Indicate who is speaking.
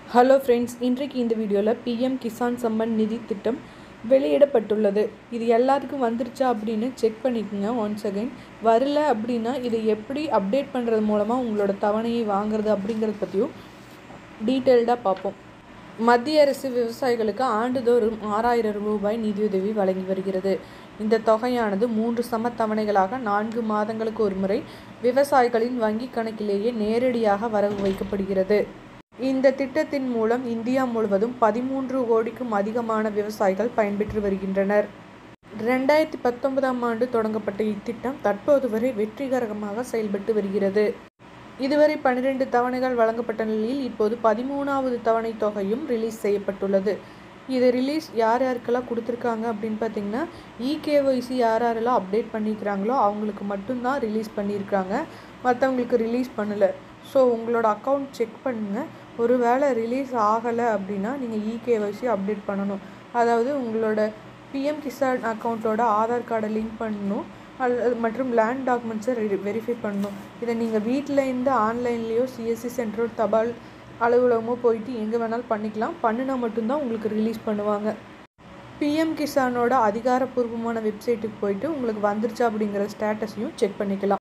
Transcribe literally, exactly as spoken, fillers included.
Speaker 1: Hello friends, இன்றைக்கு இந்த வீடியோவில் பிஎம் கிசான் சம்மன் நிதி திட்டம் வெளியிடப்பட்டுள்ளது. இது எல்லாத்துக்கும் வந்துருச்சா அப்படின்னு செக் பண்ணிக்கோங்க. ஒன்ஸ் அகைன் வரல அப்படின்னா இதை எப்படி அப்டேட் பண்ணுறது மூலமாக உங்களோட தவணையை வாங்குறது அப்படிங்கிறத பற்றியும் டீட்டெயில்டாக பார்ப்போம். மத்திய அரசு விவசாயிகளுக்கு ஆண்டுதோறும் ஆறாயிரம் ரூபாய் நிதியுதவி வழங்கி வருகிறது. இந்த தொகையானது மூன்று சம தவணைகளாக நான்கு மாதங்களுக்கு ஒரு முறை விவசாயிகளின் வங்கி கணக்கிலேயே நேரடியாக வரவு வைக்கப்படுகிறது. இந்த திட்டத்தின் மூலம் இந்தியா முழுவதும் பதிமூன்று கோடிக்கும் அதிகமான விவசாயிகள் பயன்பெற்று வருகின்றனர். ரெண்டாயிரத்தி பத்தொன்பதாம் ஆண்டு தொடங்கப்பட்ட இத்திட்டம் தற்போது வரை வெற்றிகரமாக செயல்பட்டு வருகிறது. இதுவரை பன்னிரண்டு தவணைகள் வழங்கப்பட்ட நிலையில் இப்போது பதிமூணாவது தவணை தொகையும் ரிலீஸ் செய்யப்பட்டுள்ளது. இது ரிலீஸ் யார் யாருக்கெல்லாம் கொடுத்துருக்காங்க அப்படின்னு பார்த்தீங்கன்னா, இ கே ஒய் சி யார் யாரெல்லாம் அப்டேட் பண்ணிக்கிறாங்களோ அவங்களுக்கு மட்டும்தான் ரிலீஸ் பண்ணியிருக்காங்க. மற்றவங்களுக்கு ரிலீஸ் பண்ணலை. ஸோ உங்களோட அக்கௌண்ட் செக் பண்ணுங்கள். ஒரு வேளை ரிலீஸ் ஆகலை அப்படின்னா நீங்கள் E K Y C update பண்ணணும். அதாவது உங்களோட பி எம் கிசான் அக்கௌண்ட்டோட ஆதார் கார்டை லிங்க் பண்ணணும் அல்லது மற்றும் லேண்ட் டாக்குமெண்ட்ஸை வெரிஃபை பண்ணணும். இதை நீங்கள் வீட்டில் இருந்து ஆன்லைன்லேயோ சிஎஸ்சி சென்டரோ தபால் அலுவலகமோ போயிட்டு எங்கே வேணாலும் பண்ணிக்கலாம். பண்ணினா மட்டும்தான் உங்களுக்கு ரிலீஸ் பண்ணுவாங்க. பிஎம் கிசானோட அதிகாரப்பூர்வமான வெப்சைட்டுக்கு போயிட்டு உங்களுக்கு வந்துருச்சா அப்படிங்கிற ஸ்டேட்டஸையும் செக் பண்ணிக்கலாம்.